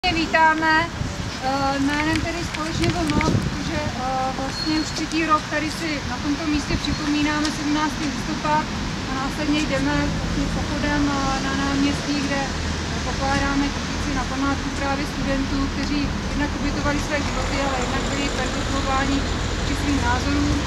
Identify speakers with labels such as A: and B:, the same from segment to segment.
A: Vítáme jménem tedy společně VMO, protože vlastně už 3. rok tady si na tomto místě připomínáme 17. listopad a následně jdeme pochodem na náměstí, kde pokládáme kytici na památku právě studentů, kteří jednak obětovali své životy, ale jednak byli persekuováni při svým názorům.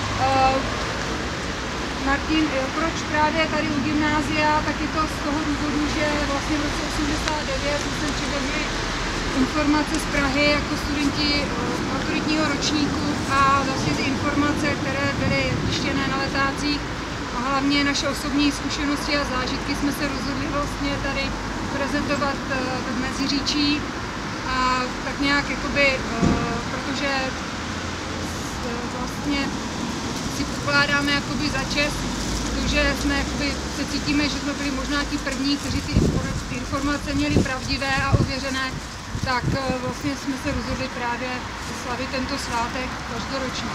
A: Martin, proč právě tady u gymnázia, tak je to z toho důvodu, že vlastně v roce 89 jsme přivezli informace z Prahy jako studenti maturitního ročníku a vlastně ty informace, které byly tištěné na letácích a hlavně naše osobní zkušenosti a zážitky jsme se rozhodli vlastně tady prezentovat v Meziříčí a tak nějak jakoby, protože vlastně si pokládáme jakoby za čest, protože jsme jakoby, se cítíme, že jsme byli možná ti první, kteří ty informace měli pravdivé a ověřené, tak vlastně jsme se rozhodli právě slavit tento svátek každoročně.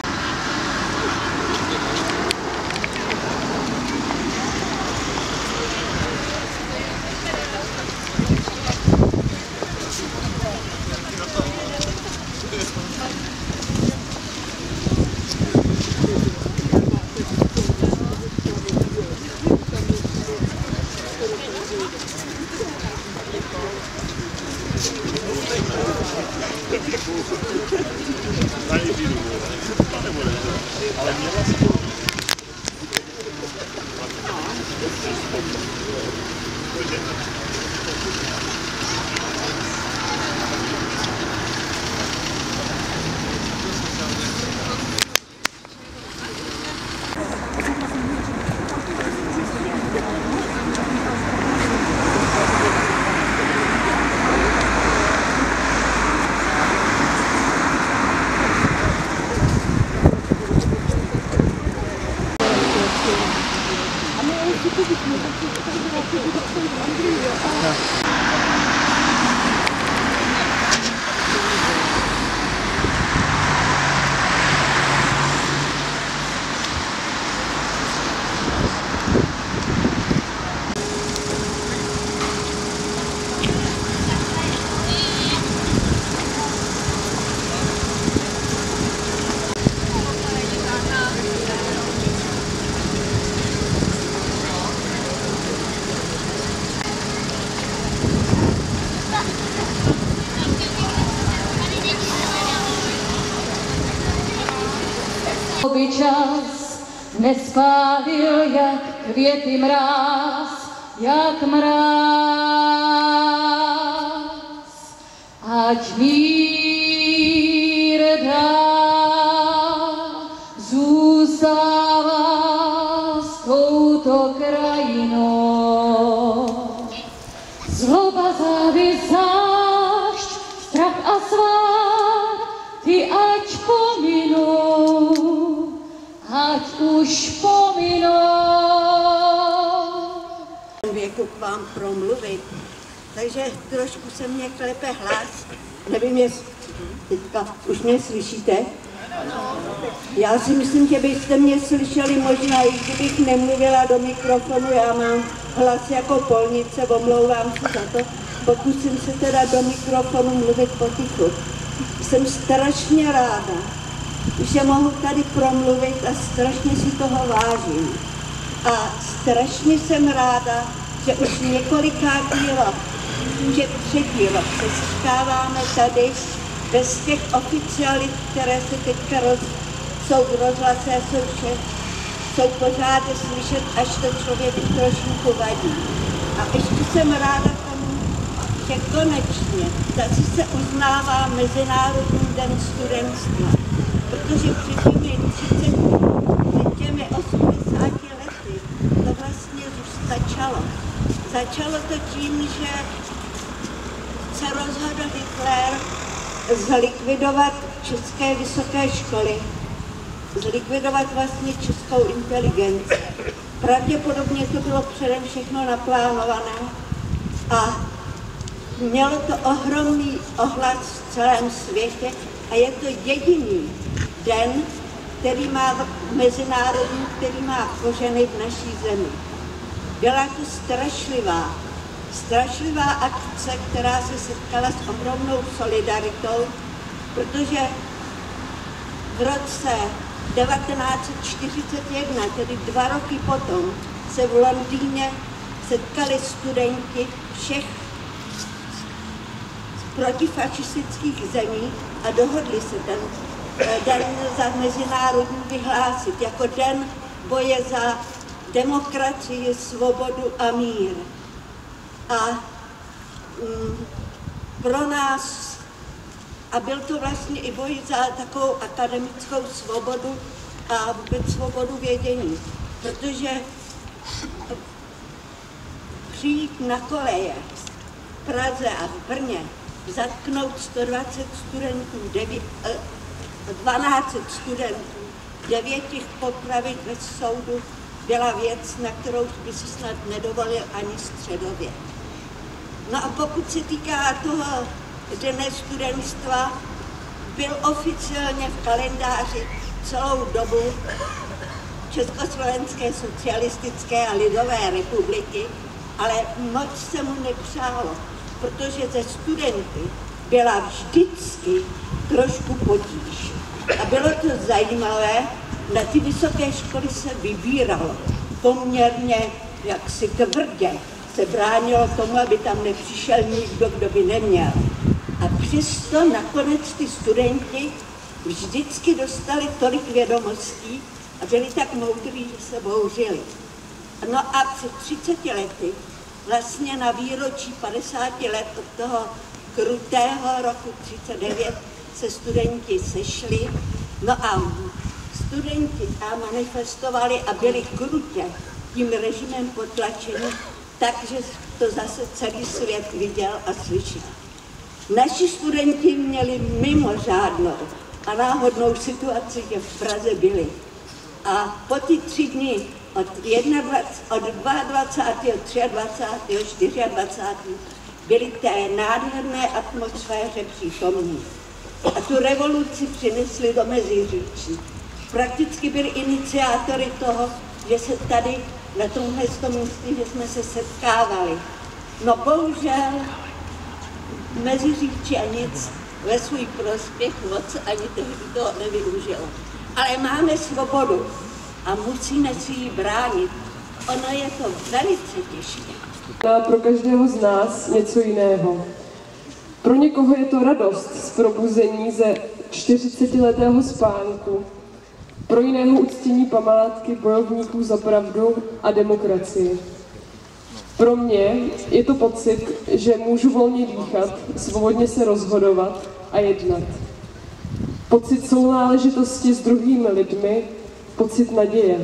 B: By čas nespálil jak květy mráz, jak mráz. Ať mír dál zůstává s touto krajinou. Zloba, závist, zášť, strach a svát, ty ať pominou. Ať už pominou.
C: Věku k vám promluvit, takže trošku se mě klepe hlas. Nevím, jestli teďka už mě slyšíte. Já si myslím, že byste mě slyšeli možná, i kdybych nemluvila do mikrofonu. Já mám hlas jako polnice, omlouvám se za to. Pokusím se teda do mikrofonu mluvit potichu. Jsem strašně ráda, že mohu tady promluvit a strašně si toho vážím. A strašně jsem ráda, že už několikátý rok, že 3. rok se setkáváme tady bez těch oficialit, které se teďka jsou v rozhlase a jsou pořád slyšet, až to člověku trošku vadí. A ještě jsem ráda tomu, že konečně zase se uznává Mezinárodní den studentstva. Protože před těmi 80 lety to vlastně začalo. Začalo to tím, že se rozhodl Hitler zlikvidovat české vysoké školy, zlikvidovat vlastně českou inteligenci. Pravděpodobně to bylo předem všechno naplánované a mělo to ohromný ohlas v celém světě a je to jediný den, který má mezinárodní, který má kořeny v naší zemi. Byla to strašlivá strašlivá akce, která se setkala s ohromnou solidaritou, protože v roce 1941, tedy 2 roky potom, se v Londýně setkali studenti všech protifašistických zemí a dohodli se ten den za mezinárodní vyhlásit jako den boje za demokracii, svobodu a mír. A pro nás, a byl to vlastně i boj za takovou akademickou svobodu a vůbec svobodu vědění, protože přijít na koleje v Praze a v Brně, zatknout 120 studentů, 12 studentů, 9 jich popravit bez soudu, byla věc, na kterou by si snad nedovolil ani středověk. No a pokud se týká toho dne studentstva, byl oficiálně v kalendáři celou dobu Československé socialistické a lidové republiky, ale moc se mu nepřálo, protože ze studenty byla vždycky trošku potíž. A bylo to zajímavé, na ty vysoké školy se vybíralo poměrně jaksi tvrdě. Se bránilo tomu, aby tam nepřišel nikdo, kdo by neměl. A přesto nakonec ty studenti vždycky dostali tolik vědomostí a byli tak moudří, že se bouřili. No a před 30 lety, vlastně na výročí 50 let od toho krutého roku 39, se studenti sešli. No a studenti tam manifestovali a byli krutě tím režimem potlačeni, takže to zase celý svět viděl a slyšel. Naši studenti měli mimořádnou a náhodnou situaci, že v Praze byli. A po ty 3 dny od 22., 23., 24. byli té nádherné atmosféře přítomní. A tu revoluci přinesli do Meziříčí. Prakticky byli iniciátory toho, že se tady na tomhle místě, že jsme se setkávali. No bohužel Meziříčí a nic ve svůj prospěch moc ani tehdy toho nevyužilo. Ale máme svobodu a musíme si ji bránit. Ono je to velice těžké.
D: Pro každého z nás něco jiného. Pro někoho je to radost z probuzení ze 40letého spánku, pro jiného uctění památky bojovníků za pravdu a demokracii. Pro mě je to pocit, že můžu volně dýchat, svobodně se rozhodovat a jednat. Pocit sounáležitosti s druhými lidmi, pocit naděje.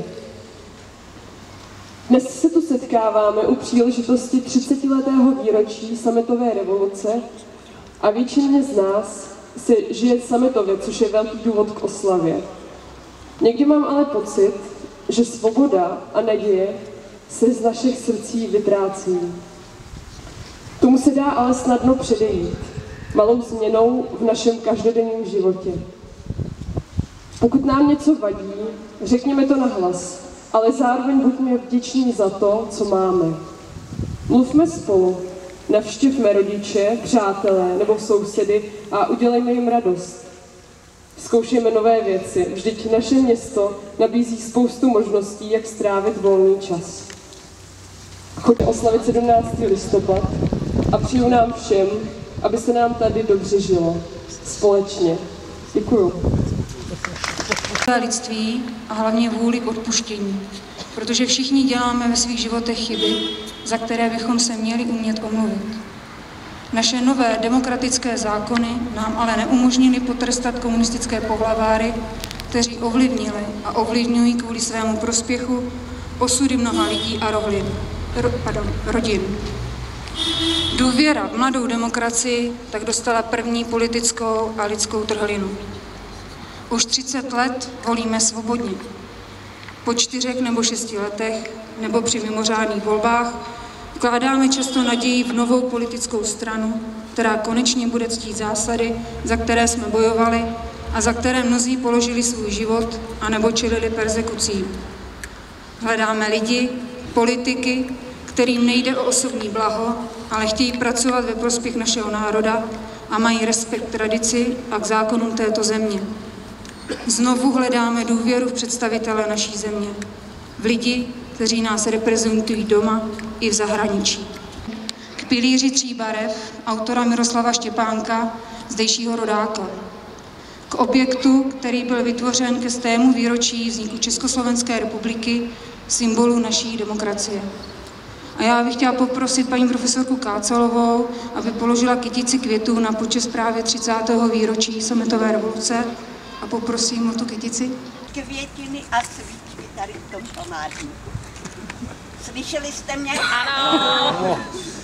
D: Dnes se tu setkáváme u příležitosti 30letého výročí sametové revoluce a většině z nás se žije sametově, což je velký důvod k oslavě. Někdy mám ale pocit, že svoboda a naděje se z našich srdcí vytrácí. Tomu se dá ale snadno předejít, malou změnou v našem každodenním životě. Pokud nám něco vadí, řekněme to nahlas, ale zároveň buďme vděční za to, co máme. Mluvme spolu, navštivme rodiče, přátelé nebo sousedy a udělejme jim radost. Zkoušejme nové věci, vždyť naše město nabízí spoustu možností, jak strávit volný čas. Choďme oslavit 17. listopad a přeju nám všem, aby se nám tady dobře žilo. Společně. Děkuju.
A: Lidství a hlavně vůli k odpuštění, protože všichni děláme ve svých životech chyby, za které bychom se měli umět omluvit. Naše nové demokratické zákony nám ale neumožnili potrestat komunistické pohlaváry, kteří ovlivnili a ovlivňují kvůli svému prospěchu osudy mnoha lidí a rodin. Důvěra v mladou demokracii tak dostala první politickou a lidskou trhlinu. Už 30 let volíme svobodně. Po 4 nebo 6 letech nebo při mimořádných volbách vkládáme často naději v novou politickou stranu, která konečně bude ctít zásady, za které jsme bojovali a za které mnozí položili svůj život anebo čelili perzekucím. Hledáme lidi, politiky, kterým nejde o osobní blaho, ale chtějí pracovat ve prospěch našeho národa a mají respekt k tradici a k zákonům této země. Znovu hledáme důvěru v představitele naší země, v lidi, kteří nás reprezentují doma i v zahraničí. K pilíři 3 barev autora Miroslava Štěpánka, zdejšího rodáka. K objektu, který byl vytvořen ke 100. výročí vzniku Československé republiky, symbolu naší demokracie. A já bych chtěla poprosit paní profesorku Kácelovou, aby položila kytici květů na počest právě 30. výročí sametové revoluce a poprosím o tu kytici.
C: Květiny a svíčky tady v tom památníku. Slyšeli jste mě? Ano!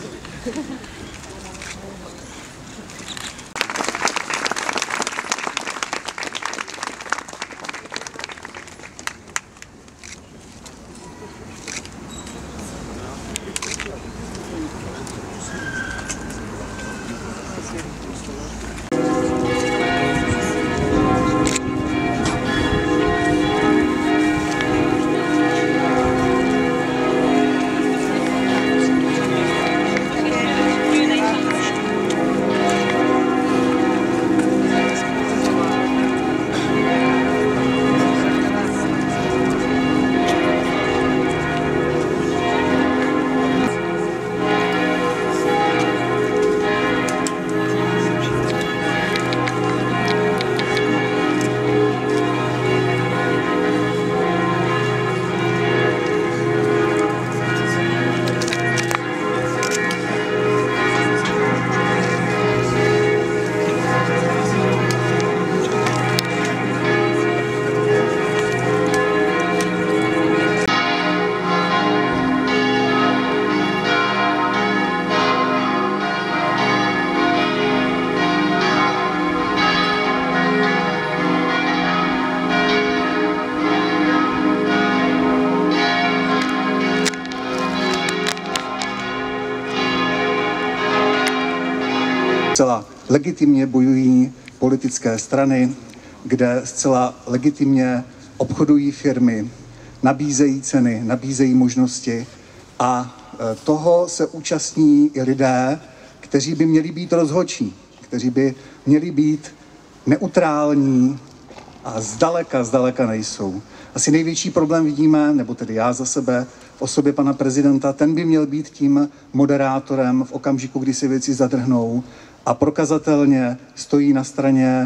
E: Zcela legitimně bojují politické strany, kde zcela legitimně obchodují firmy, nabízejí ceny, nabízejí možnosti a toho se účastní i lidé, kteří by měli být rozhodčí, kteří by měli být neutrální a zdaleka nejsou. Asi největší problém vidíme, nebo tedy já za sebe, v osobě pana prezidenta, ten by měl být tím moderátorem v okamžiku, kdy se věci zadrhnou a prokazatelně stojí na straně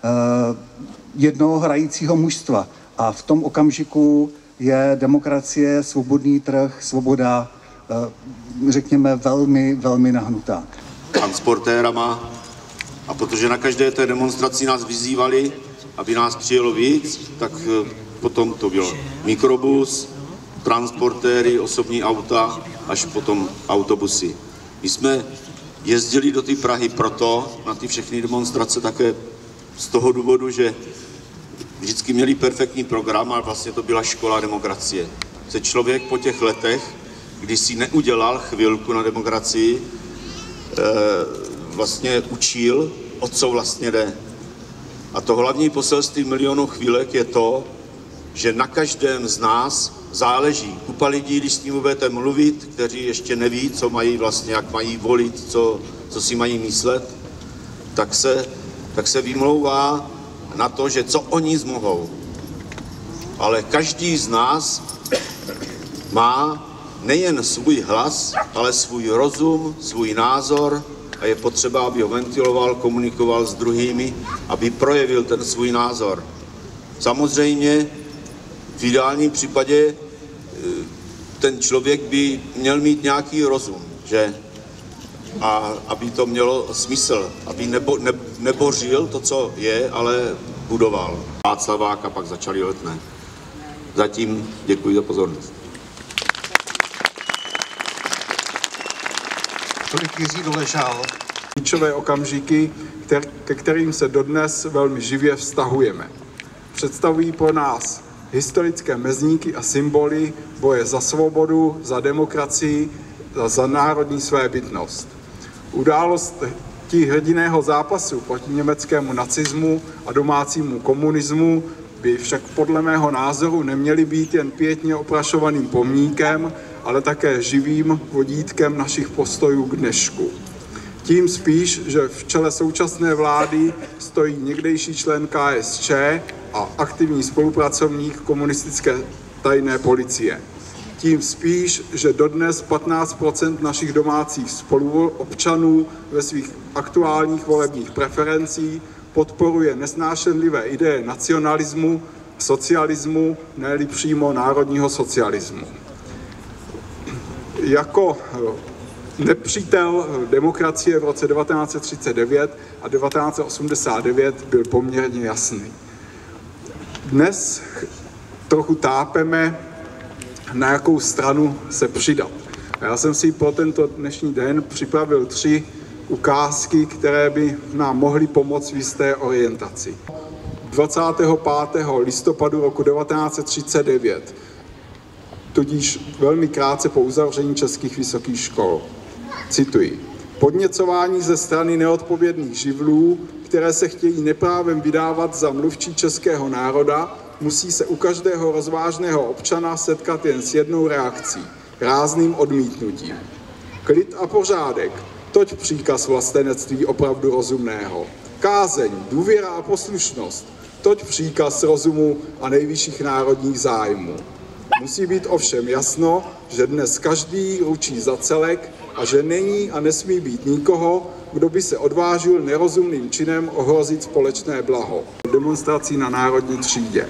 E: jednoho hrajícího mužstva. A v tom okamžiku je demokracie, svobodný trh, svoboda, řekněme, velmi nahnutá.
F: Transportérama, a protože na každé té demonstraci nás vyzývali, aby nás přijelo víc, tak potom to byl mikrobus, transportéry, osobní auta, až potom autobusy. My jsme jezdili do té Prahy proto, na ty všechny demonstrace také z toho důvodu, že vždycky měli perfektní program, ale vlastně to byla škola demokracie. Se člověk po těch letech, kdy si neudělal chvilku na demokracii, vlastně učil, o co vlastně jde. A to hlavní poselství Milionu chvílek je to, že na každém z nás záleží. Kupa lidí, když s ním budete mluvit, kteří ještě neví, co mají vlastně, jak mají volit, co si mají myslet, tak se vymlouvá na to, že co oni zmohou. Ale každý z nás má nejen svůj hlas, ale svůj rozum, svůj názor a je potřeba, aby ho ventiloval, komunikoval s druhými, aby projevil ten svůj názor. Samozřejmě v ideálním případě ten člověk by měl mít nějaký rozum, že? A aby to mělo smysl, aby nebořil to, co je, ale budoval. Václavák a pak začali Letné. Zatím děkuji za pozornost.
E: Tolik Jiří Doležal.
G: Klíčové okamžiky, ke kterým se dodnes velmi živě vztahujeme. Představují pro nás historické mezníky a symboly boje za svobodu, za demokracii, za národní svébytnost. Události hrdinného zápasu proti německému nacismu a domácímu komunismu by však podle mého názoru neměly být jen pěkně oprašovaným pomníkem, ale také živým vodítkem našich postojů k dnešku. Tím spíš, že v čele současné vlády stojí někdejší člen KSČ a aktivní spolupracovník komunistické tajné policie. Tím spíš, že dodnes 15% našich domácích spoluobčanů ve svých aktuálních volebních preferencích podporuje nesnášenlivé ideje nacionalismu, socialismu, ne-li přímo národního socialismu. Jako nepřítel demokracie v roce 1939 a 1989 byl poměrně jasný. Dnes trochu tápeme, na jakou stranu se přidat. A já jsem si pro tento dnešní den připravil 3 ukázky, které by nám mohly pomoct v jisté orientaci. 25. listopadu roku 1939, tudíž velmi krátce po uzavření českých vysokých škol. Cituji. Podněcování ze strany neodpovědných živlů, které se chtějí neprávem vydávat za mluvčí českého národa, musí se u každého rozvážného občana setkat jen s jednou reakcí, rázným odmítnutím. Klid a pořádek, toť příkaz vlastenectví opravdu rozumného. Kázeň, důvěra a poslušnost, toť příkaz rozumu a nejvyšších národních zájmů. Musí být ovšem jasno, že dnes každý ručí za celek a že není a nesmí být nikoho, kdo by se odvážil nerozumným činem ohrozit společné blaho. Demonstrací na Národní třídě.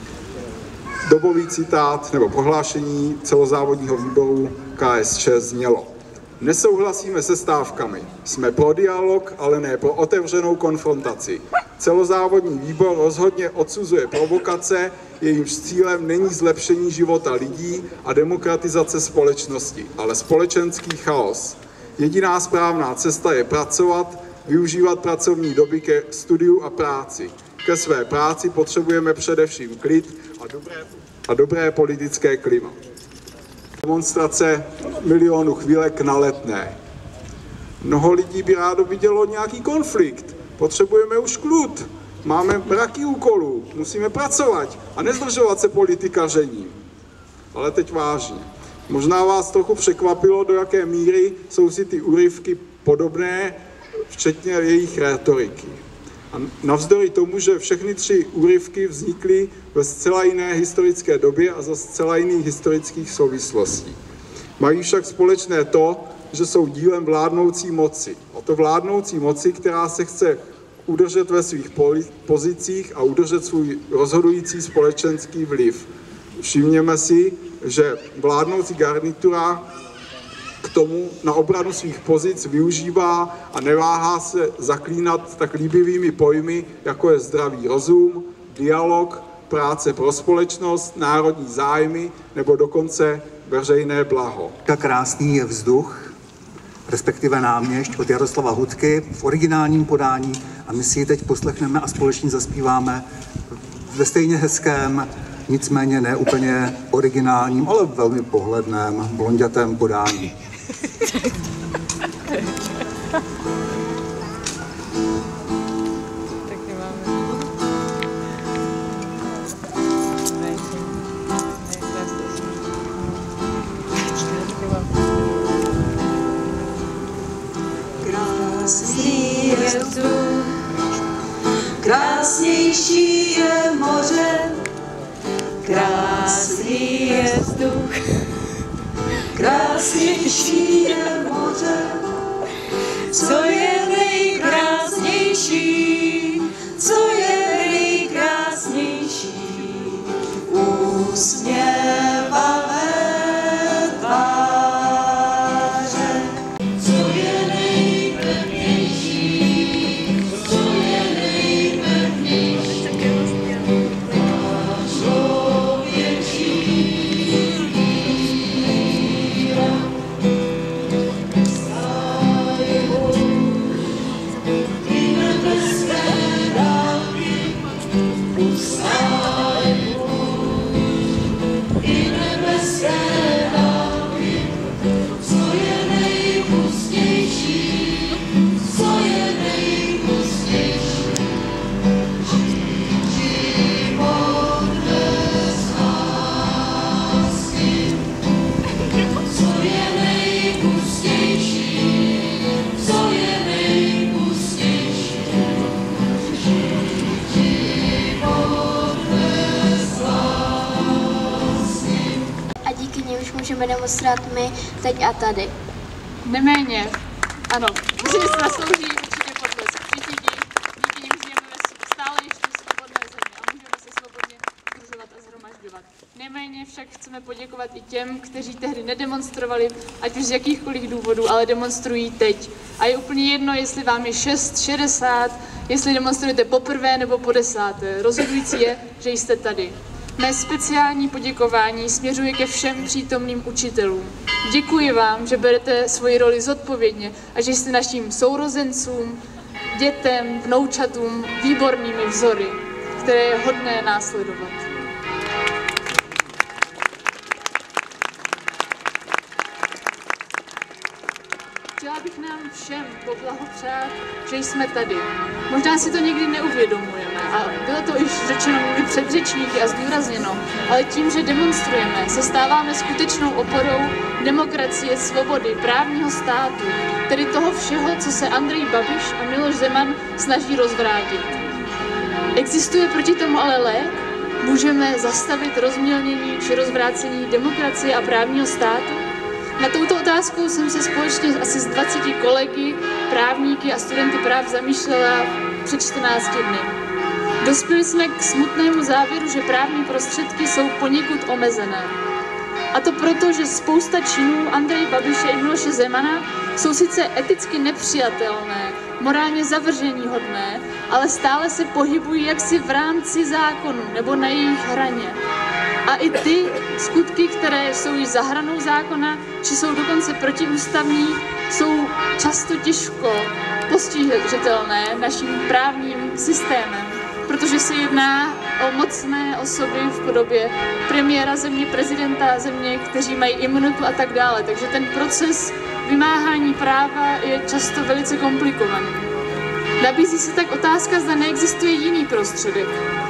G: Dobový citát nebo prohlášení celozávodního výboru KSČ znělo. Nesouhlasíme se stávkami. Jsme pro dialog, ale ne pro otevřenou konfrontaci. Celozávodní výbor rozhodně odsuzuje provokace, jejímž cílem není zlepšení života lidí a demokratizace společnosti, ale společenský chaos. Jediná správná cesta je pracovat, využívat pracovní doby ke studiu a práci. Ke své práci potřebujeme především klid a dobré politické klima. Demonstrace milionu chvílek na Letné. Mnoho lidí by rádo vidělo nějaký konflikt. Potřebujeme už klid. Máme mraky úkolů, musíme pracovat a nezdržovat se politikařením. Ale teď vážně. Možná vás trochu překvapilo, do jaké míry jsou si ty úryvky podobné, včetně jejich rétoriky. A navzdory tomu, že všechny 3 úryvky vznikly ve zcela jiné historické době a za zcela jiných historických souvislostí. Mají však společné to, že jsou dílem vládnoucí moci. A to vládnoucí moci, která se chce udržet ve svých pozicích a udržet svůj rozhodující společenský vliv. Všimněme si, že vládnoucí garnitura k tomu na obranu svých pozic využívá a neváhá se zaklínat tak líbivými pojmy, jako je zdravý rozum, dialog, práce pro společnost, národní zájmy nebo dokonce veřejné blaho.
E: Tak krásný je vzduch, respektive náměšť od Jaroslava Hudky v originálním podání a my si ji teď poslechneme a společně zaspíváme ve stejně hezkém, nicméně ne úplně originálním, ale velmi pohledném, blondětém podání.
H: Krásný je vzduch, krásnější je moře, krásný je vzduch, krásnější je moře, co je nejkrásnější, co je nejkrásnější, úsměvavé tváře, co je nejpevnější, co je nejpevnější, člověčí víra,
I: můžeme demonstrovat my teď a tady.
B: Neméně, ano, myslím, že se zaslouží určitě potlesk. Všichni díky nim žijeme ve stále ještě svobodné zemi a můžeme se svobodně sdružovat a shromažďovat. Neméně však chceme poděkovat i těm, kteří tehdy nedemonstrovali, ať už z jakýchkoliv důvodů, ale demonstrují teď. A je úplně jedno, jestli vám je 6, 60, jestli demonstrujete poprvé nebo po 10. Rozhodující je, že jste tady. Mé speciální poděkování směřuje ke všem přítomným učitelům. Děkuji vám, že berete svoji roli zodpovědně a že jste našim sourozencům, dětem, vnoučatům výbornými vzory, které je hodné následovat. Chtěla bych nám všem poblahopřát, že jsme tady. Možná si to někdy neuvědomujeme a bylo to již řečeno mými předřečníky a zdůrazněno, ale tím, že demonstrujeme, se stáváme skutečnou oporou demokracie, svobody, právního státu, tedy toho všeho, co se Andrej Babiš a Miloš Zeman snaží rozvrátit. Existuje proti tomu ale lék? Můžeme zastavit rozmělnění či rozvrácení demokracie a právního státu? Na touto otázkou jsem se společně asi s 20 kolegy, právníky a studenty práv zamýšlela před 14 dny. Dospěli jsme k smutnému závěru, že právní prostředky jsou poněkud omezené. A to proto, že spousta činů Andreje Babiše i Miloše Zemana jsou sice eticky nepřijatelné, morálně zavrženíhodné, ale stále se pohybují jaksi v rámci zákonu nebo na jejich hraně. A i ty skutky, které jsou již za hranou zákona, či jsou dokonce protiústavní, jsou často těžko postižitelné naším právním systémem, protože se jedná o mocné osoby v podobě premiéra země, prezidenta země, kteří mají imunitu a tak dále. Takže ten proces vymáhání práva je často velice komplikovaný. Nabízí se tak otázka, zda neexistuje jiný prostředek.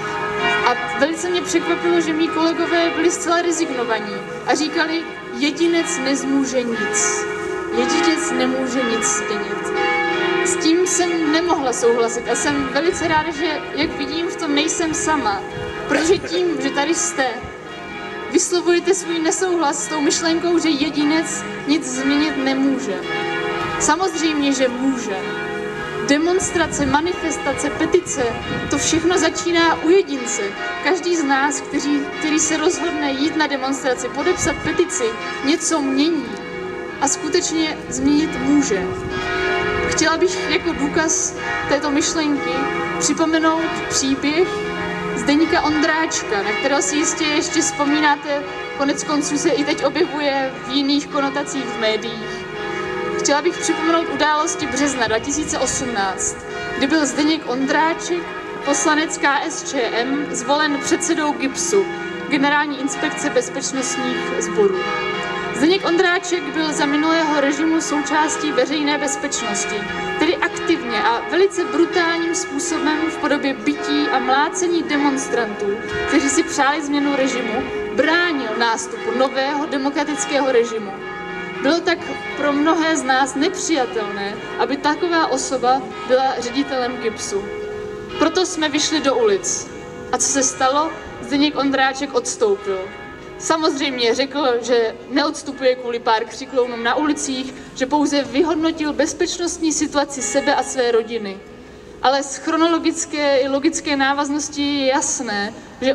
B: A velice mě překvapilo, že mí kolegové byli zcela rezignovaní a říkali, jedinec nezmůže nic. Jedinec nemůže nic změnit. S tím jsem nemohla souhlasit a jsem velice ráda, že, jak vidím, v tom nejsem sama. Protože tím, že tady jste, vyslovujete svůj nesouhlas s tou myšlenkou, že jedinec nic změnit nemůže. Samozřejmě, že může. Demonstrace, manifestace, petice, to všechno začíná u jedince. Každý z nás, který se rozhodne jít na demonstraci, podepsat petici, něco mění a skutečně změnit může. Chtěla bych jako důkaz této myšlenky připomenout příběh Zdeňka Ondráčka, na kterého si jistě ještě vzpomínáte, konec konců se i teď objevuje v jiných konotacích v médiích. Chtěla bych připomenout události března 2018, kdy byl Zdeněk Ondráček, poslanec KSČM, zvolen předsedou GIBSu, Generální inspekce bezpečnostních sborů. Zdeněk Ondráček byl za minulého režimu součástí veřejné bezpečnosti, tedy aktivně a velice brutálním způsobem v podobě bití a mlácení demonstrantů, kteří si přáli změnu režimu, bránil nástupu nového demokratického režimu. Bylo tak pro mnohé z nás nepřijatelné, aby taková osoba byla ředitelem GIBSu. Proto jsme vyšli do ulic. A co se stalo? Zdeněk Ondráček odstoupil. Samozřejmě řekl, že neodstupuje kvůli pár křiklounům na ulicích, že pouze vyhodnotil bezpečnostní situaci sebe a své rodiny. Ale z chronologické i logické návaznosti je jasné, že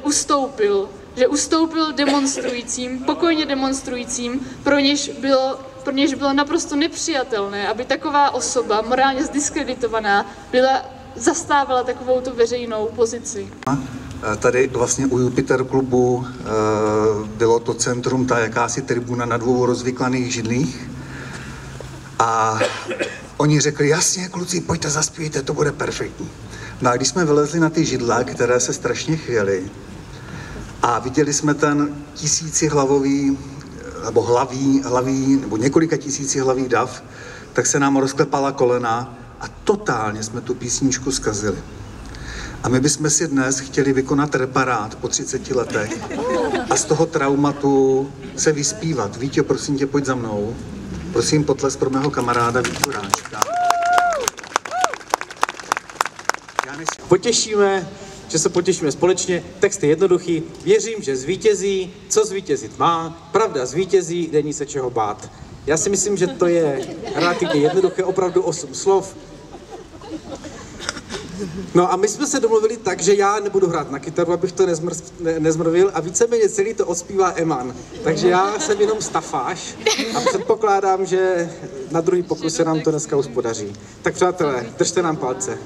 B: ustoupil demonstrujícím, pokojně demonstrujícím, pro něž bylo naprosto nepřijatelné, aby taková osoba, morálně zdiskreditovaná, zastávala takovouto veřejnou pozici.
E: Tady vlastně u Jupiter klubu bylo to centrum, ta jakási tribuna na 2 rozvyklaných židlích. A oni řekli, jasně, kluci, pojďte, zaspívejte, to bude perfektní. No a když jsme vylezli na ty židle, které se strašně chvěly, a viděli jsme ten tisícihlavový, nebo hlaví, nebo několika tisícihlavý dav, tak se nám rozklepala kolena a totálně jsme tu písničku zkazili. A my bychom si dnes chtěli vykonat reparát po 30 letech a z toho traumatu se vyspívat. Vítě, prosím tě, pojď za mnou. Prosím, potlesk pro mého kamaráda Vítu Ráčka.
F: Potěšíme
J: že se potěšíme společně. Text je jednoduchý. Věřím, že zvítězí, co zvítězit má, pravda zvítězí, není se čeho bát. Já si myslím, že to je relativně jednoduché, opravdu 8 slov. No a my jsme se domluvili tak, že já nebudu hrát na kytaru, abych to nezmrvil a víceméně celý to odspívá Eman. Takže já jsem jenom stafáž a předpokládám, že na druhý pokus se nám to dneska uspodaří. Tak přátelé, držte nám palce.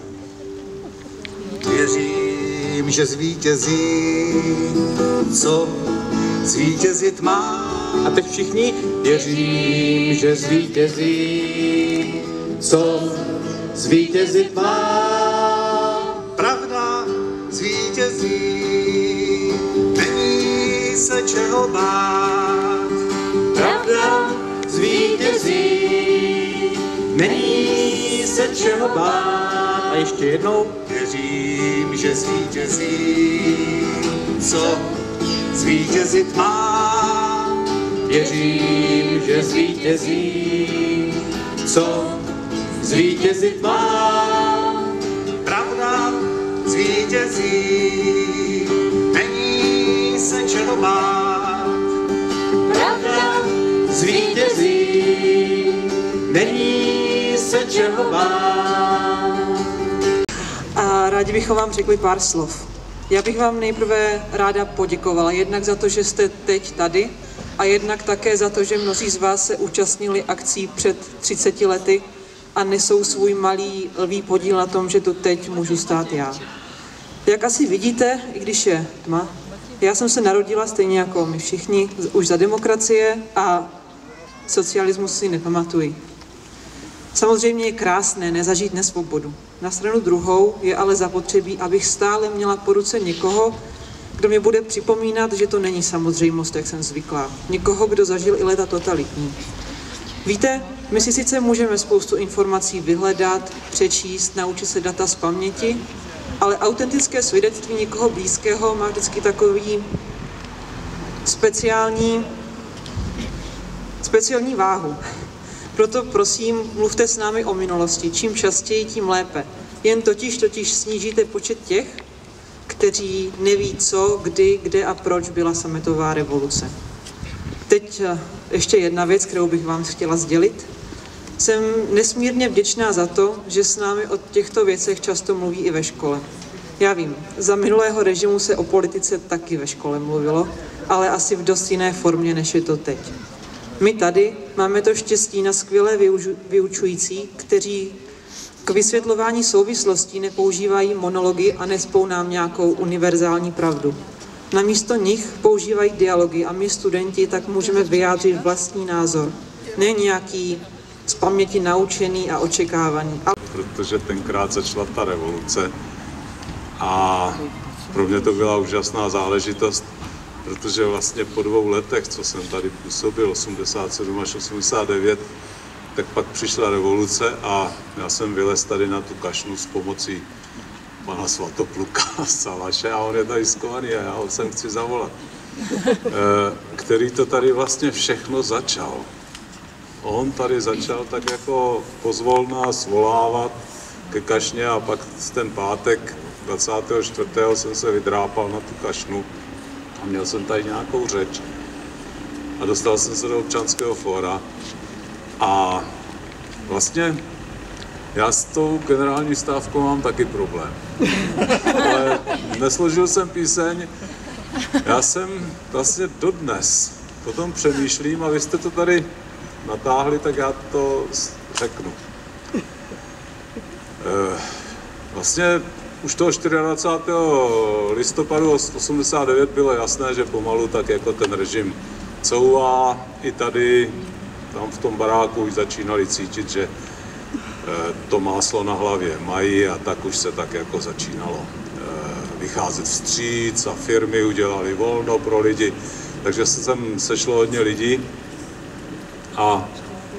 K: Věřím, že zvítězí, co zvítězit má.
J: A teď všichni. Věřím, že zvítězí, co zvítězit má.
K: Pravda zvítězí, není se čeho bát.
J: Pravda zvítězí, není se čeho bát. A ještě jednou.
K: Věřím, že zvítězí, co zvítězit má.
J: Věřím, že zvítězí, co zvítězit má.
K: Pravda zvítězí, není se čeho bát.
J: Pravda zvítězí, není se čeho bát.
L: A rádi bychom vám řekli pár slov. Já bych vám nejprve ráda poděkovala jednak za to, že jste teď tady a jednak také za to, že mnozí z vás se účastnili akcí před 30 lety a nesou svůj malý lví podíl na tom, že tu teď můžu stát já. Jak asi vidíte, i když je tma, já jsem se narodila stejně jako my všichni už za demokracie a socialismus si nepamatuji. Samozřejmě je krásné nezažít nesvobodu. Na stranu druhou je ale zapotřebí, abych stále měla po ruce někoho, kdo mi bude připomínat, že to není samozřejmost, jak jsem zvyklá. Někoho, kdo zažil i léta totalitní. Víte, my si sice můžeme spoustu informací vyhledat, přečíst, naučit se data z paměti, ale autentické svědectví někoho blízkého má vždycky takový speciální váhu. Proto prosím, mluvte s námi o minulosti. Čím častěji, tím lépe. Jen totiž snížíte počet těch, kteří neví co, kdy, kde a proč byla sametová revoluce. Teď ještě jedna věc, kterou bych vám chtěla sdělit. Jsem nesmírně vděčná za to, že s námi o těchto věcech často mluví i ve škole. Já vím, za minulého režimu se o politice taky ve škole mluvilo, ale asi v dost jiné formě, než je to teď. My tady máme to štěstí na skvělé vyučující, kteří k vysvětlování souvislostí nepoužívají monology a nespou nám nějakou univerzální pravdu. Namísto nich používají dialogy a my studenti tak můžeme vyjádřit vlastní názor, ne nějaký z paměti naučený a očekávaný.
M: Protože tenkrát začala ta revoluce a pro mě to byla úžasná záležitost, protože vlastně po 2 letech, co jsem tady působil, 87 až 89, tak pak přišla revoluce a já jsem vylez tady na tu kašnu s pomocí pana Svatopluka z Salaše a on je tady skovaný a já ho sem chci zavolat, který to tady vlastně všechno začal. On tady začal tak jako pozvolna svolávat ke kašně a pak ten pátek 24. jsem se vydrápal na tu kašnu a měl jsem tady nějakou řeč a dostal jsem se do občanského fóra a vlastně já s tou generální stávkou mám taky problém. Ale nesložil jsem píseň, já jsem vlastně dodnes o tom přemýšlím a vy jste to tady natáhli, tak já to řeknu. Vlastně už toho 24. listopadu 89 bylo jasné, že pomalu tak jako ten režim couvá. I tady, tam v tom baráku už začínali cítit, že to máslo na hlavě mají a tak už se tak jako začínalo vycházet vstříc a firmy udělali volno pro lidi. Takže se sem sešlo hodně lidí a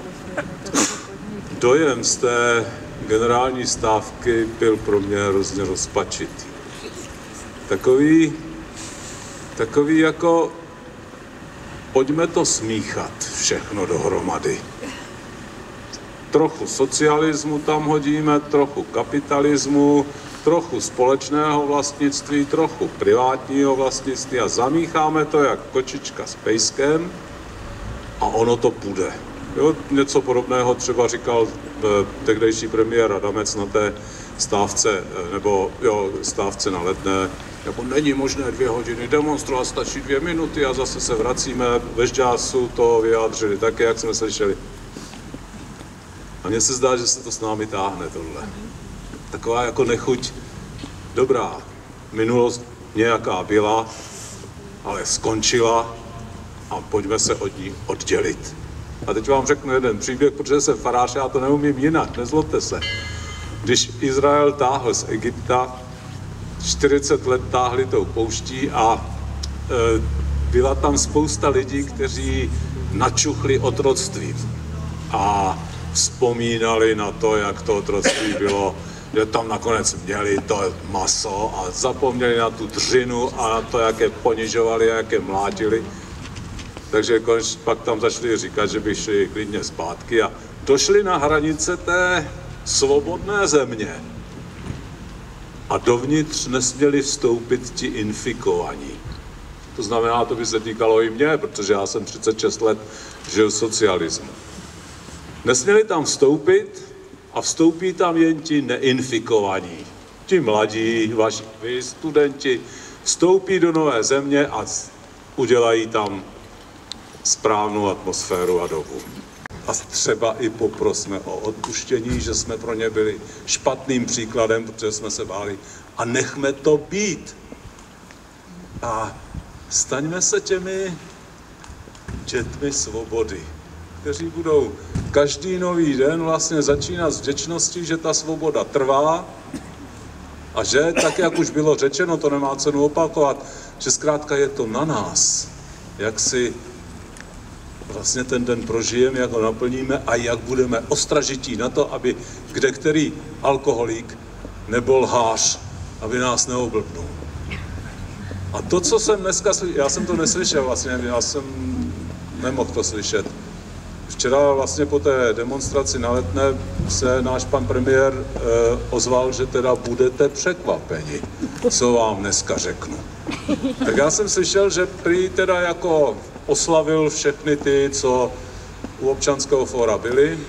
M: dojem z té generální stávky byl pro mě hrozně rozpačitý. Takový jako pojďme to smíchat všechno dohromady. Trochu socialismu tam hodíme, trochu kapitalismu, trochu společného vlastnictví, trochu privátního vlastnictví a zamícháme to jak kočička s pejskem a ono to půjde. Jo, něco podobného třeba říkal tehdejší premiér Adamec na té stávce, nebo jo, stávce na Letné, jako není možné 2 hodiny demonstrovat, stačí 2 minuty a zase se vracíme. Ve Žďásu to vyjádřili taky, jak jsme slyšeli. A mně se zdá, že se to s námi táhne tohle. Taková jako nechuť, dobrá, minulost nějaká byla, ale skončila a pojďme se od ní oddělit. A teď vám řeknu jeden příběh, protože jsem farář, já to neumím jinak, nezlobte se. Když Izrael táhl z Egypta, 40 let táhli tou pouští a byla tam spousta lidí, kteří načuchli otroctvím a vzpomínali na to, jak to otroctví bylo, že tam nakonec měli to maso a zapomněli na tu dřinu a na to, jak je ponižovali a jak je mlátili. Takže pak tam začali říkat, že by šli klidně zpátky a došli na hranice té svobodné země. A dovnitř nesměli vstoupit ti infikovaní. To znamená, to by se týkalo i mě, protože já jsem 36 let žil v socialismu. Nesměli tam vstoupit a vstoupí tam jen ti neinfikovaní. Ti mladí, vy studenti, vstoupí do nové země a udělají tam správnou atmosféru a dobu. A třeba i poprosme o odpuštění, že jsme pro ně byli špatným příkladem, protože jsme se báli. A nechme to být. A staňme se těmi dětmi svobody, kteří budou každý nový den vlastně začínat s vděčností, že ta svoboda trvá a že, tak jak už bylo řečeno, to nemá cenu opakovat, že zkrátka je to na nás, jak si vlastně ten den prožijeme, jak ho naplníme a jak budeme ostražití na to, aby kdekterý alkoholík nebo lhář, aby nás neoblbnul. A to, co jsem dneska slyšel, já jsem to neslyšel vlastně, já jsem nemohl to slyšet. Včera vlastně po té demonstraci na Letné se náš pan premiér ozval, že teda budete překvapeni, co vám dneska řeknu. Tak já jsem slyšel, že prý teda jako oslavil všechny ty, co u Občanského fóra byli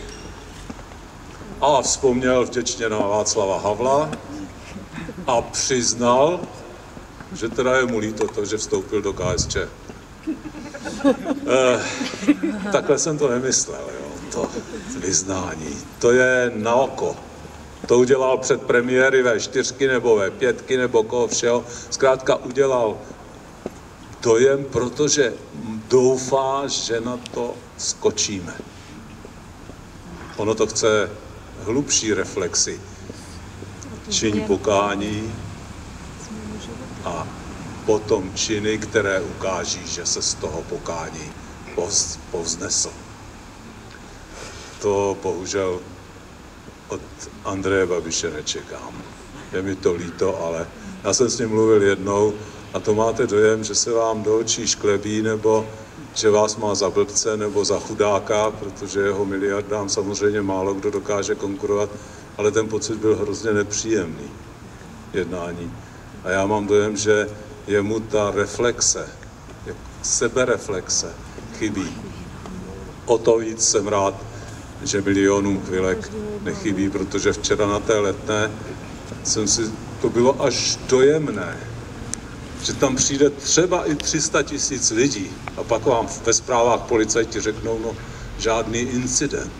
M: a vzpomněl vděčně na Václava Havla a přiznal, že teda je mu líto to, že vstoupil do KSČ. Takhle jsem to nemyslel, jo, to vyznání. To je na oko. To udělal před premiéry V4 nebo V5 nebo koho všeho. Zkrátka udělal dojem, protože doufá, že na to skočíme. Ono to chce hlubší reflexi. Čiň pokání a potom činy, které ukáží, že se z toho pokání povznesl. To bohužel od Andreje Babiše nečekám. Je mi to líto, ale já jsem s ním mluvil jednou a to máte dojem, že se vám do očí šklebí, nebo že vás má za blbce nebo za chudáka, protože jeho miliardám samozřejmě málo kdo dokáže konkurovat, ale ten pocit byl hrozně nepříjemný jednání. A já mám dojem, že jemu ta reflexe, sebereflexe chybí. O to víc jsem rád, že milionům chvilek nechybí, protože včera na té Letné to bylo až dojemné, že tam přijde třeba i 300 000 lidí a pak vám ve zprávách policajti řeknou, no žádný incident.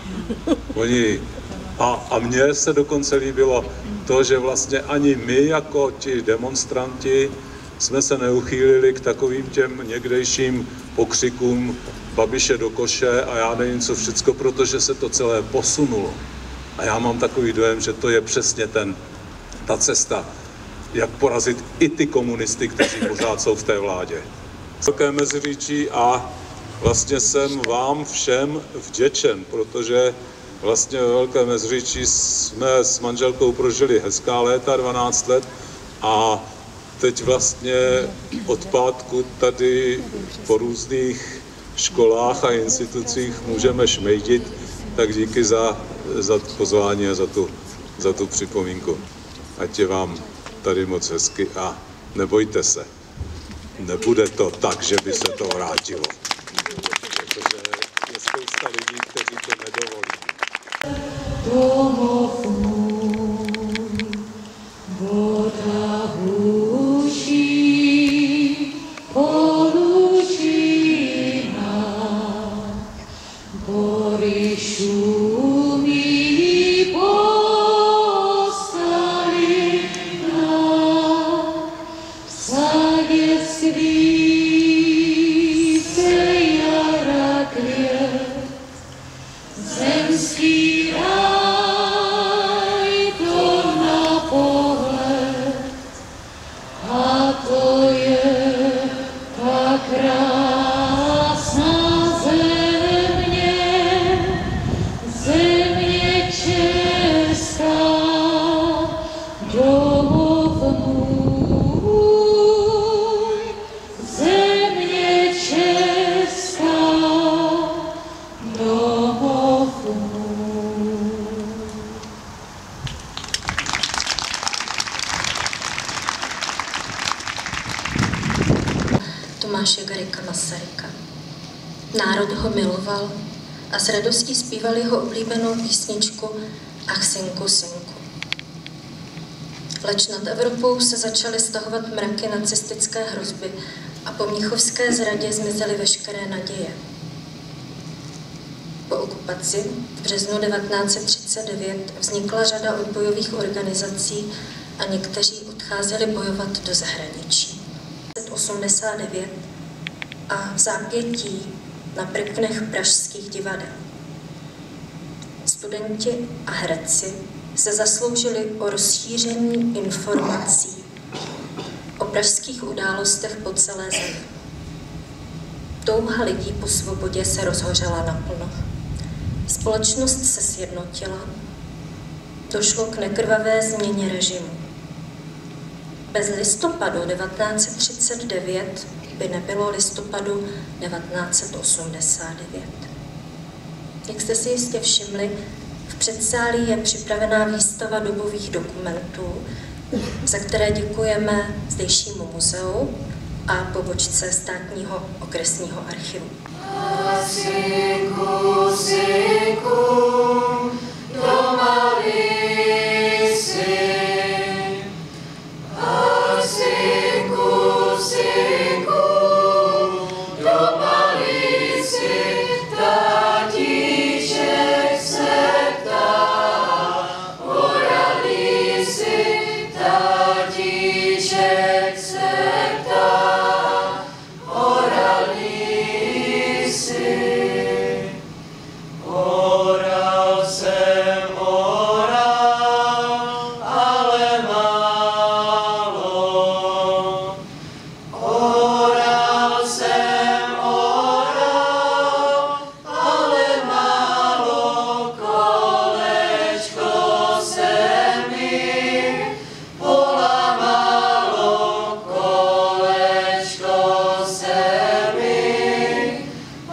M: A mně se dokonce líbilo to, že vlastně ani my jako ti demonstranti jsme se neuchýlili k takovým těm někdejším pokřikům Babiše do koše a já nevím co všecko, protože se to celé posunulo. A já mám takový dojem, že to je přesně ta cesta, jak porazit i ty komunisty, kteří pořád jsou v té vládě. Velké Meziříčí a vlastně jsem vám všem vděčen, protože vlastně ve Velké Meziříčí jsme s manželkou prožili hezká léta, 12 let a teď vlastně od pátku tady po různých školách a institucích můžeme šmejdit, tak díky za pozvání a za tu připomínku. A ať je vám tady moc hezky a nebojte se. Nebude to tak, že by se to vrátilo. Protože je spousta lidí, kteří to nedovolí.
H: Domov můj, voda hučí, polučí nám, bory šumí, postali nám, v sadě svíce jara květ, zemský ráj to na pohled, a to je ta krásná země, země česká, domov můj, země česká, domov můj.
N: Tomáše Garrigua Masaryka. Národ ho miloval a s radostí zpíval jeho oblíbenou písničku Ach, synku, synku. Leč nad Evropou se začaly stahovat mraky nacistické hrozby a po mnichovské zradě zmizely veškeré naděje. Po okupaci v březnu 1939 vznikla řada odbojových organizací a někteří odcházeli bojovat do zahraničí. 1989 a v zápětí na prknech pražských divadel. Studenti a herci se zasloužili o rozšíření informací o pražských událostech po celé zemi. Touha lidí po svobodě se rozhořela naplno. Společnost se sjednotila, došlo k nekrvavé změně režimu. Bez listopadu 1939 by nebylo listopadu 1989. Jak jste si jistě všimli, v předsálí je připravená výstava dobových dokumentů, za které děkujeme zdejšímu muzeu a pobočce Státního okresního archivu.
H: Synku, synku, doma jsi. Ach, synku, synku, doma jsi. Tatíček se ptá, orali jsi. Tatíček se ptá, orali jsi. Oral jsem oral, ale málo. Oral jsem oral, ale málo. Kolečko se mi polamalo. Kolečko se mi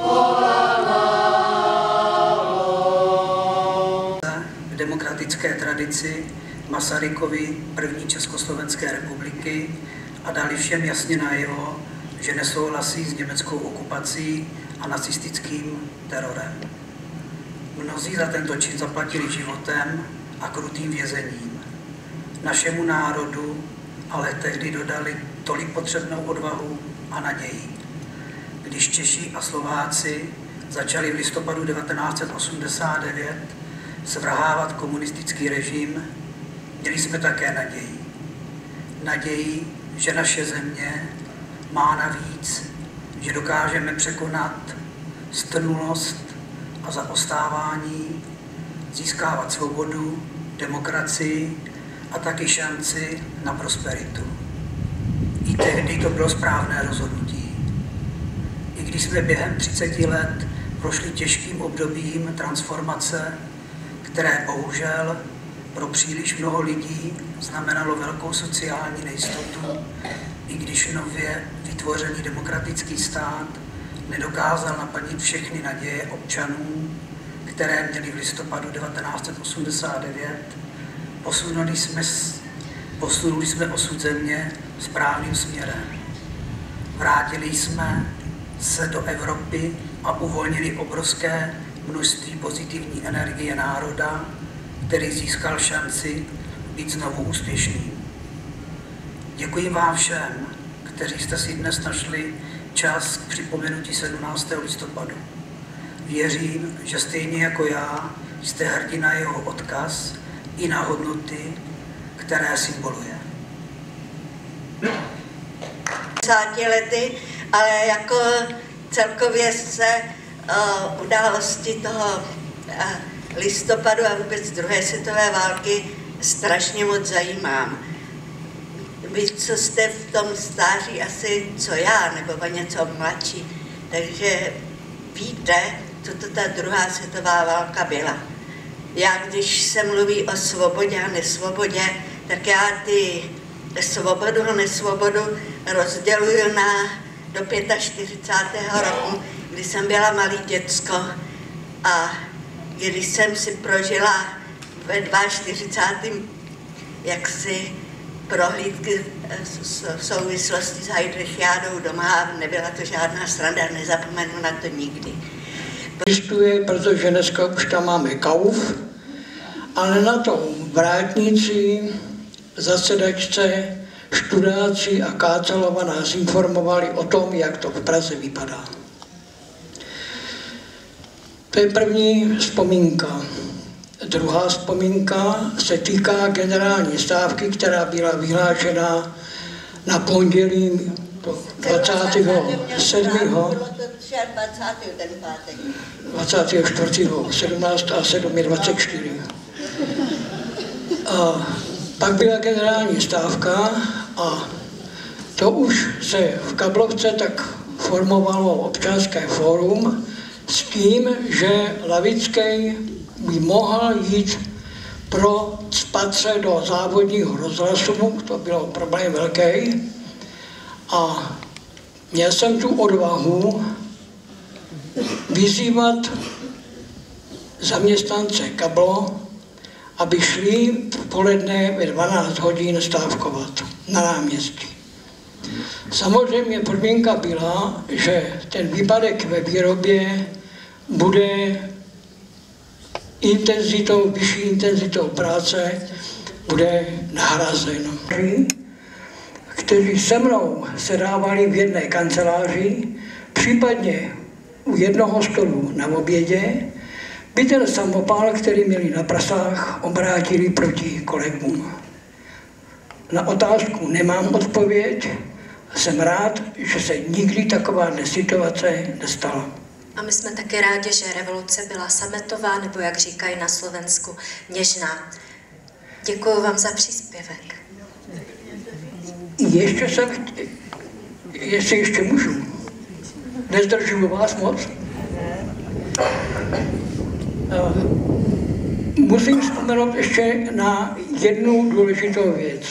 H: polamalo.
O: V demokratické tradici Masarykovi první Československé republiky a dali všem jasně najevo, že nesouhlasí s německou okupací a nacistickým terorem. Mnozí za tento čin zaplatili životem a krutým vězením. Našemu národu ale tehdy dodali tolik potřebnou odvahu a naději. Když Češi a Slováci začali v listopadu 1989 svrhávat komunistický režim, měli jsme také naději. Naději, že naše země má navíc, že dokážeme překonat strnulost a zaostávání, získávat svobodu, demokracii a taky šanci na prosperitu. I tehdy to bylo správné rozhodnutí. I když jsme během 30 let prošli těžkým obdobím transformace, které bohužel pro příliš mnoho lidí znamenalo velkou sociální nejistotu, i když nově vytvořený demokratický stát nedokázal naplnit všechny naděje občanů, které měli v listopadu 1989, posunuli jsme Posunuli jsme osud země správným směrem. Vrátili jsme se do Evropy a uvolnili obrovské množství pozitivní energie národa, který získal šanci být znovu úspěšný. Děkuji vám všem, kteří jste si dnes našli čas k připomenutí 17. listopadu. Věřím, že stejně jako já jste hrdí na jeho odkaz i na hodnoty, které symboluje.
C: 50 lety, ale jako celkově se události toho listopadu a vůbec druhé světové války strašně moc zajímám. Vy, co jste v tom stáří asi co já, nebo o něco mladší, takže víte, co to ta druhá světová válka byla. Já, když se mluví o svobodě a nesvobodě, tak já ty svobodu a nesvobodu rozděluju do 45. roku, kdy jsem byla malý děcko a když jsem si prožila ve 42. jaksi prohlídky v souvislosti s Heidrichiádou doma, nebyla to žádná sranda, nezapomenu na to nikdy.
P: Existuje, protože dneska už tam máme kauf, ale na tom vrátníci, zasedačce, študáci a Kácelova nás informovali o tom, jak to v Praze vypadá. To je první vzpomínka. Druhá vzpomínka se týká generální stávky, která byla vyhlášena na pondělí 24. 17 a 7:24. A pak byla generální stávka a to už se v Kablovce tak formovalo občanské fórum s tím, že Lavický by mohl jít pro spatře do závodního rozhlasu, to bylo problém velký. A měl jsem tu odvahu vyzývat zaměstnance Kablo, aby šli v poledne ve 12 hodin stávkovat na náměstí. Samozřejmě podmínka byla, že ten výpadek ve výrobě bude vyšší intenzitou práce, bude nahrazen. Kteří se mnou sedávali v jedné kanceláři, případně u jednoho stolu na obědě, by ten samopal, který měli na prasách, obrátili proti kolegům. Na otázku nemám odpověď, jsem rád, že se nikdy taková situace nestala.
N: A my jsme taky rádi, že revoluce byla sametová, nebo jak říkají na Slovensku, něžná. Děkuji vám za příspěvek.
P: Jestli ještě můžu. Nezdržuju vás moc. Musím vzpomenout ještě na jednu důležitou věc.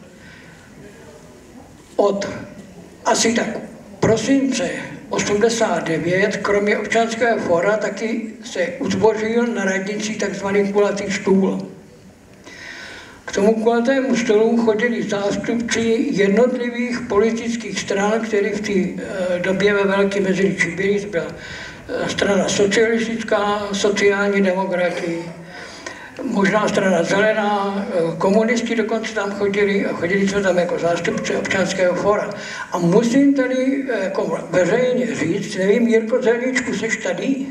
P: Od asi tak prosince 89, kromě občanského fóra, taky se utvořil na radnici takzvaný kulatý stůl. K tomu kulatému stolu chodili zástupci jednotlivých politických stran, které v té době ve Velké Meziříčí byly. To byla strana socialistická, sociální demokrati, možná strana zelená, komunisti dokonce tam chodili a chodili jsme tam jako zástupci občanského fóra. A musím tady jako veřejně říct, nevím, Jirko Zelníčku, seš tady?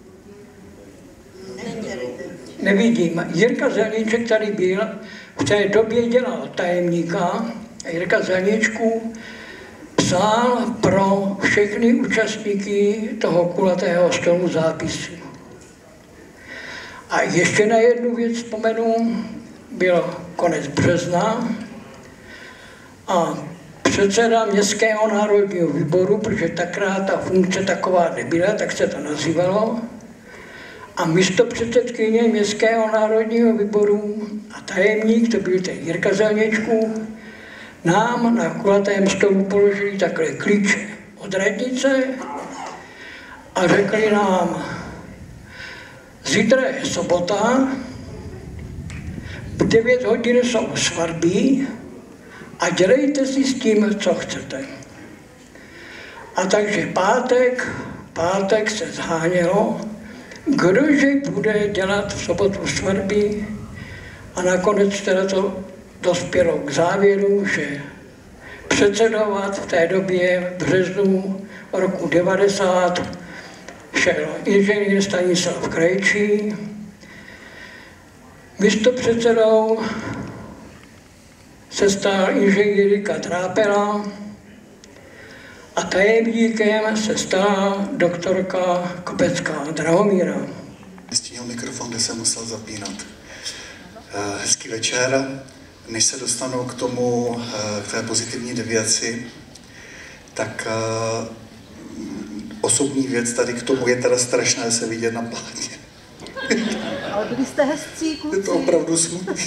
P: Nevidím. Jirka Zelníček tady byl, v té době dělal tajemníka. Jirka Zelníčku psal pro všechny účastníky toho kulatého stolu zápisy. A ještě na jednu věc vzpomenu, byl konec března a předseda Městského národního výboru, protože takrát ta funkce taková nebyla, tak se to nazývalo, a místopředsedkyně Městského národního výboru a tajemník, to byl ten Jirka Zelněčku, nám na kulatém stolu položili takhle klíče od radnice a řekli nám, zítra je sobota, v 9 hodin jsou svatby a dělejte si s tím, co chcete. A takže pátek se zhánělo, kdože bude dělat v sobotu svatby, a nakonec teda to dospělo k závěru, že předsedovat v té době v březnu roku 90 šel inženýr Stanislav Krejčí, místopředsedou se stal inženýr Jirka Trápela a tajemníkem se stala doktorka Kopecká Drahomíra.
E: Stínil mikrofon, kde jsem musel zapínat. Hezký večer. Než se dostanu k tomu, k té pozitivní deviaci, tak osobní věc tady k tomu je teda strašné se vidět na plátně.
C: Ale byli jste hezcí, kluci.
E: Je to opravdu smutný.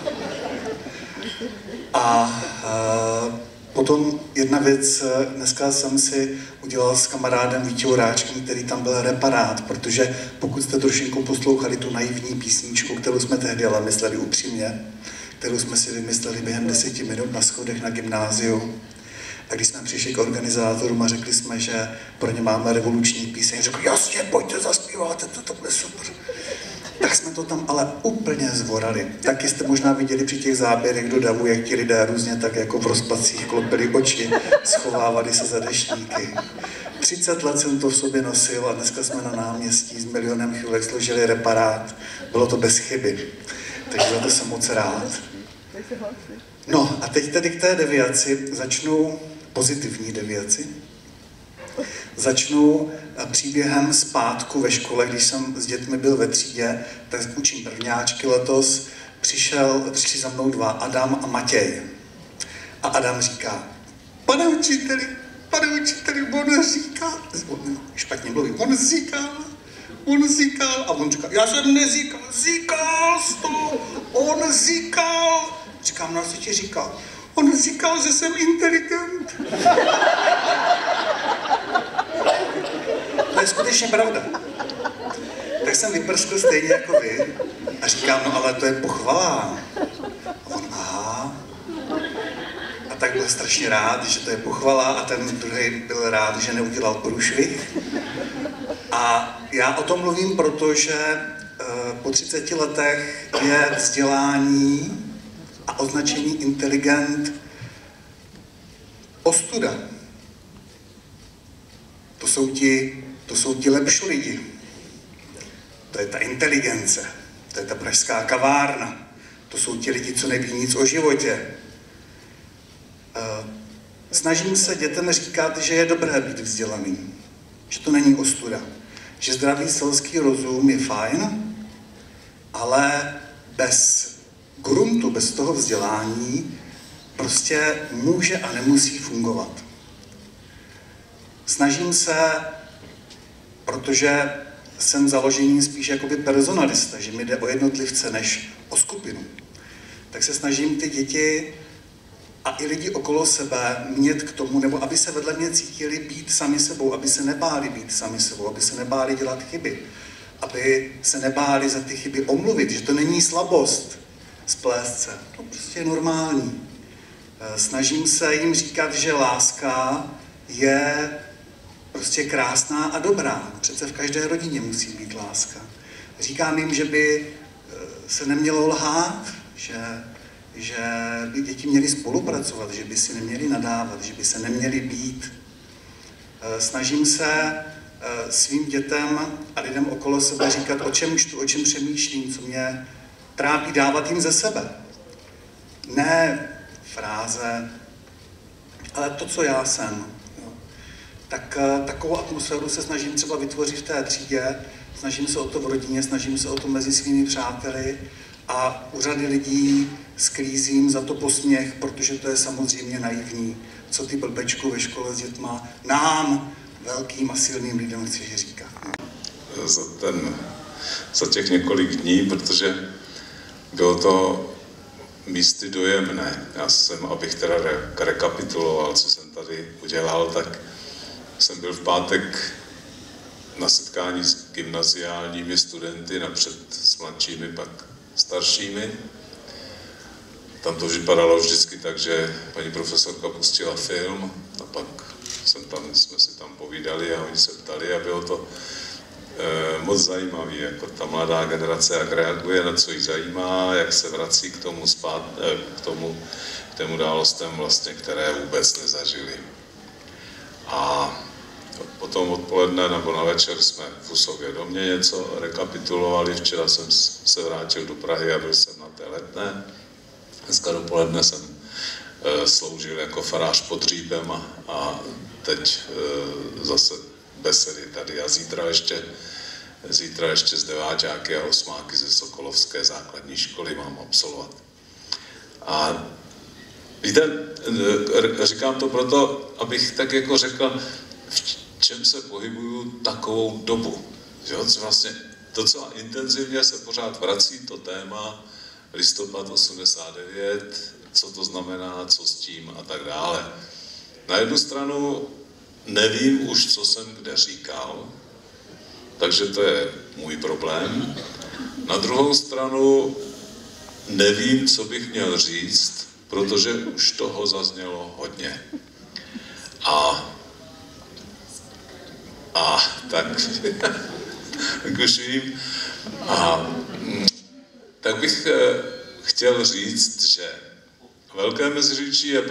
E: A potom jedna věc, dneska jsem si udělal s kamarádem Vítěou Ráčkem, který tam byl reparát, protože pokud jste trošinku poslouchali tu naivní písničku, kterou jsme tehdy ale mysleli upřímně, kterou jsme si vymysleli během 10 minut na schodech na gymnáziu. A když jsme přišli k organizátorům a řekli jsme, že pro ně máme revoluční píseň, řekli, jasně, pojďte zaspívat, to bude super. Tak jsme to tam ale úplně zvorali. Taky jste možná viděli při těch záběrech do davu, jak ti lidé různě tak jako v rozpacích klopili oči, schovávali se za deštníky. 30 let jsem to v sobě nosil a dneska jsme na náměstí s Milionem chvilek složili reparát. Bylo to bez chyby. Takže za to jsem moc rád. No a teď tedy k té deviaci začnu, pozitivní deviaci. Začnu příběhem zpátku ve škole, když jsem s dětmi byl ve třídě, tak učím prvňáčky letos, přišli za mnou dva, Adam a Matěj. A Adam říká, pane učiteli, on říká, špatně mluví, on říkal, a on říká, já jsem neříkal, říkal jsi to, on říkal. Říkám, no co ti říkal? On říkal, že jsem inteligent. To je skutečně pravda. Tak jsem vyprskl stejně jako vy a říkám, no ale to je pochvala. A on, aha. A tak byl strašně rád, že to je pochvala a ten druhý byl rád, že neudělal průšvih. A já o tom mluvím, protože po 30 letech je vzdělání a označení inteligent ostuda. To jsou ti lepší lidi. To je ta inteligence. To je ta pražská kavárna. To jsou ti lidi, co neví nic o životě. Snažím se dětem říkat, že je dobré být vzdělaný. Že to není ostuda. Že zdravý selský rozum je fajn, ale bez gruntu, bez toho vzdělání prostě může a nemusí fungovat. Snažím se, protože jsem založený spíš jakoby personalista, že mi jde o jednotlivce než o skupinu, tak se snažím ty děti a i lidi okolo sebe mět k tomu, nebo aby se vedle mě cítili být sami sebou, aby se nebáli být sami sebou, aby se nebáli dělat chyby, aby se nebáli za ty chyby omluvit, že to není slabost splést se, to prostě je normální. Snažím se jim říkat, že láska je prostě krásná a dobrá. Přece v každé rodině musí být láska. Říkám jim, že by se nemělo lhát, že by děti měly spolupracovat, že by si neměli nadávat, že by se neměli bít. Snažím se svým dětem a lidem okolo sebe říkat, o čem čtu, o čem přemýšlím, co mě trápí, dávat jim ze sebe. Ne fráze, ale to, co já jsem. Tak takovou atmosféru se snažím třeba vytvořit v té třídě, snažím se o to v rodině, snažím se o to mezi svými přáteli a u řady lidí sklízím za to posměch, protože to je samozřejmě naivní, co ty blbečku ve škole s dětma nám, velkým a silným lidem chceš říkat.
M: Za těch několik dní, protože bylo to místy dojemné. Já jsem, abych teda rekapituloval, co jsem tady udělal, tak jsem byl v pátek na setkání s gymnaziálními studenty, napřed s mladšími, pak staršími. tam to vypadalo vždycky tak, že paní profesorka pustila film a pak jsme si tam povídali a oni se ptali a bylo to moc zajímavý, jako ta mladá generace, jak reaguje, na co jí zajímá, jak se vrací k tomu k těm událostem vlastně, které vůbec nezažili. A potom odpoledne nebo na večer jsme v Husově domě něco rekapitulovali. Včera jsem se vrátil do Prahy a byl jsem na té Letné. Dneska dopoledne jsem sloužil jako farář pod Řípem a teď zase besedy tady a zítra ještě z deváťáky a osmáky ze Sokolovské základní školy mám absolvovat. A víte, říkám to proto, abych tak jako řekl, v čem se pohybuju takovou dobu. Že? Vlastně docela intenzivně se pořád vrací to téma listopad 89, co to znamená, co s tím a tak dále. Na jednu stranu nevím už, co jsem kde říkal, takže to je můj problém. Na druhou stranu nevím, co bych měl říct, protože už toho zaznělo hodně. Tak už vím. Tak bych chtěl říct, že Velké Meziříčí je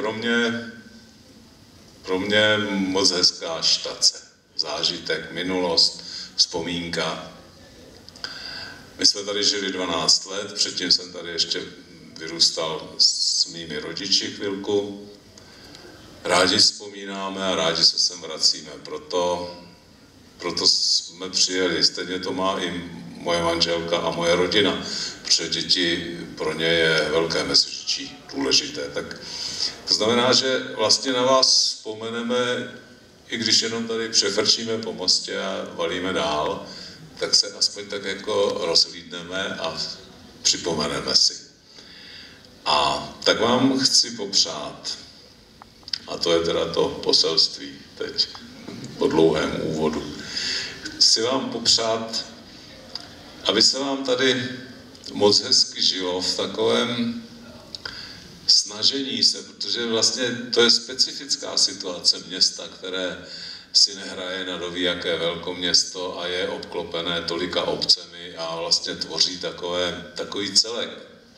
M: pro mě moc hezká štace. Zážitek, minulost, vzpomínka. My jsme tady žili 12 let, předtím jsem tady ještě vyrůstal s mými rodiči chvilku. Rádi vzpomínáme a rádi se sem vracíme, proto jsme přijeli. Stejně to má i moje manželka a moje rodina, protože děti, pro ně je Velké Meziříčí důležité. Tak to znamená, že vlastně na vás vzpomeneme, i když jenom tady přefrčíme po mostě a valíme dál, tak se aspoň tak jako rozhlídneme a připomeneme si. A tak vám chci popřát, a to je teda to poselství teď, po dlouhém úvodu, chci vám popřát, aby se vám tady moc hezky žilo v takovém snažení se, protože vlastně to je specifická situace města, které si nehraje na dovíjaké velkoměsto a je obklopené tolika obcemi a vlastně tvoří takový celek.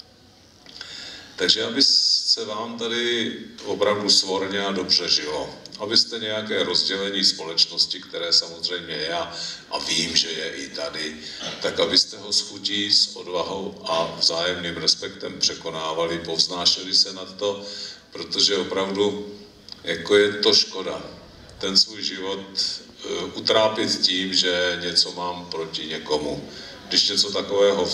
M: Takže aby se vám tady opravdu svorně a dobře žilo, abyste nějaké rozdělení společnosti, které samozřejmě je a vím, že je i tady, tak abyste ho s chutí, s odvahou a vzájemným respektem překonávali, povznášeli se nad to, protože opravdu jako je to škoda ten svůj život utrápit tím, že něco mám proti někomu. Když něco takového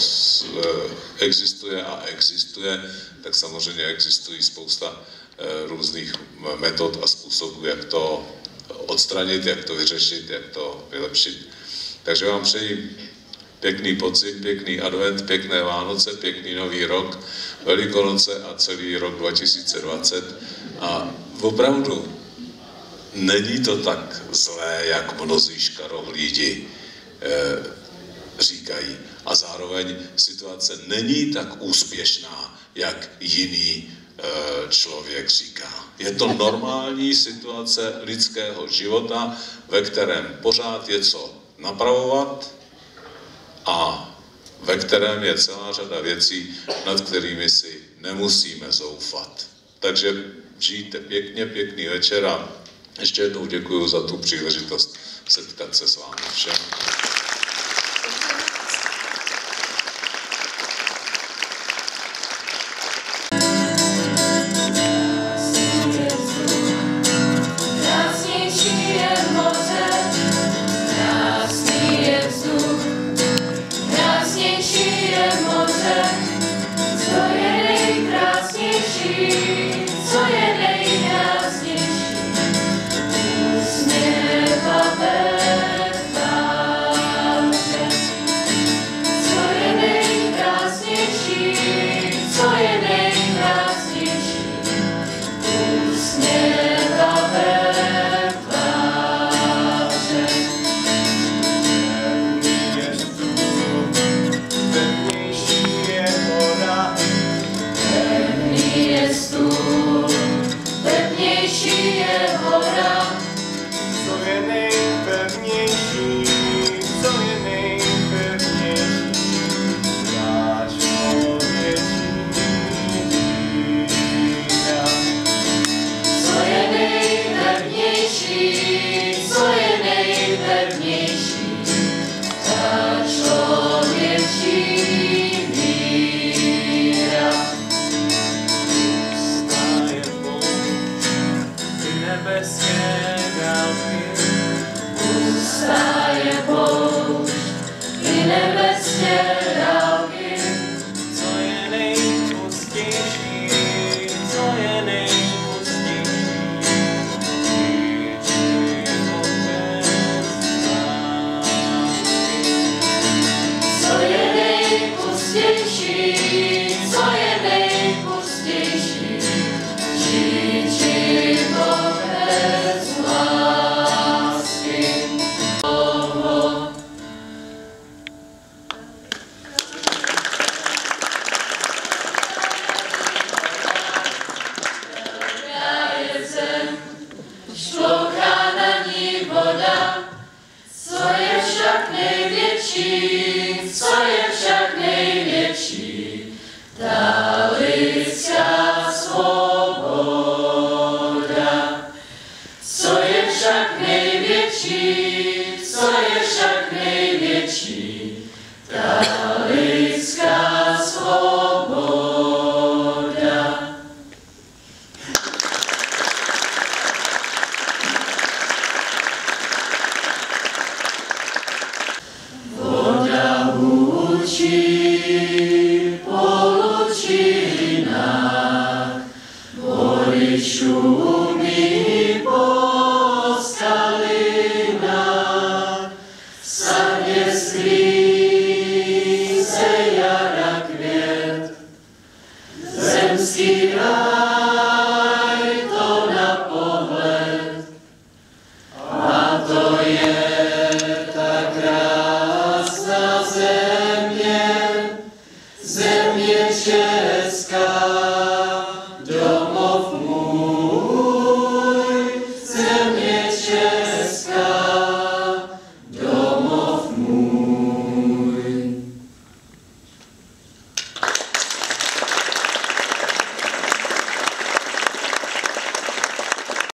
M: existuje, tak samozřejmě existují spousta různých metod a způsobů, jak to odstranit, jak to vyřešit, jak to vylepšit. Takže vám přeji pěkný podzim, pěkný advent, pěkné Vánoce, pěkný nový rok, Velikonoce a celý rok 2020. A opravdu není to tak zlé, jak mnozí škarohlídi říkají. A zároveň situace není tak úspěšná, jak jiný člověk říká. Je to normální situace lidského života, ve kterém pořád je co napravovat a ve kterém je celá řada věcí, nad kterými si nemusíme zoufat. Takže žijte pěkně, pěkný večer a ještě jednou děkuji za tu příležitost setkat se s vámi všem.
H: Krásnější, co je nejkrásnější, co je nejkrásnější, úsměv a úsměv a šumí po skalinách, sadně sklí se jara květ. Zemský ráj to na pohled, a to je ta krásná zem.